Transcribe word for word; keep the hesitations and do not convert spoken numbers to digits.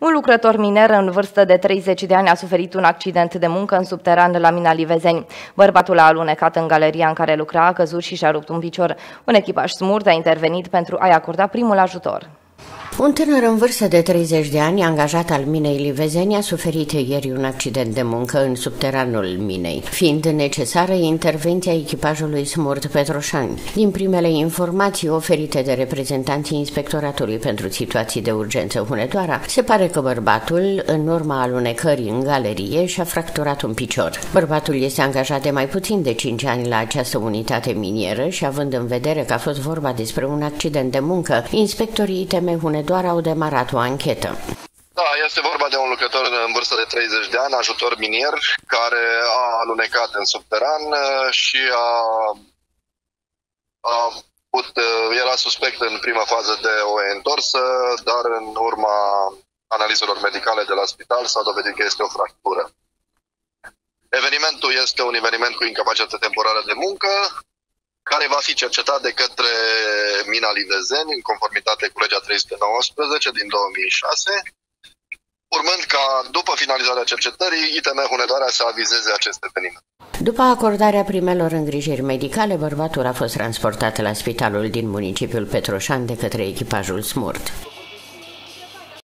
Un lucrător miner în vârstă de treizeci de ani a suferit un accident de muncă în subteran la mina Livezeni. Bărbatul a alunecat în galeria în care lucra, a căzut și și-a rupt un picior. Un echipaj SMURD a intervenit pentru a-i acorda primul ajutor. Un tânăr în vârstă de treizeci de ani, angajat al minei Livezeni, a suferit ieri un accident de muncă în subteranul minei, fiind necesară intervenția echipajului SMURD Petroșani. Din primele informații oferite de reprezentanții Inspectoratului pentru Situații de Urgență Hunedoara, se pare că bărbatul, în urma alunecării în galerie, și-a fracturat un picior. Bărbatul este angajat de mai puțin de cinci ani la această unitate minieră și, având în vedere că a fost vorba despre un accident de muncă, inspectorii I T M Hunedoara doar au demarat o anchetă. Da, este vorba de un lucrător în vârstă de treizeci de ani, ajutor minier, care a alunecat în subteran și a, a put, era suspect în prima fază de o întorsă, dar în urma analizelor medicale de la spital s-a dovedit că este o fractură. Evenimentul este un eveniment cu incapacitate temporară de muncă, care va fi cercetat de către mina Livezeni, în conformitate cu legea trei sute nouăsprezece din două mii șase, urmând ca, după finalizarea cercetării, I T M Hunedoara să avizeze acest eveniment. După acordarea primelor îngrijiri medicale, bărbatul a fost transportat la spitalul din municipiul Petroșani de către echipajul SMURD.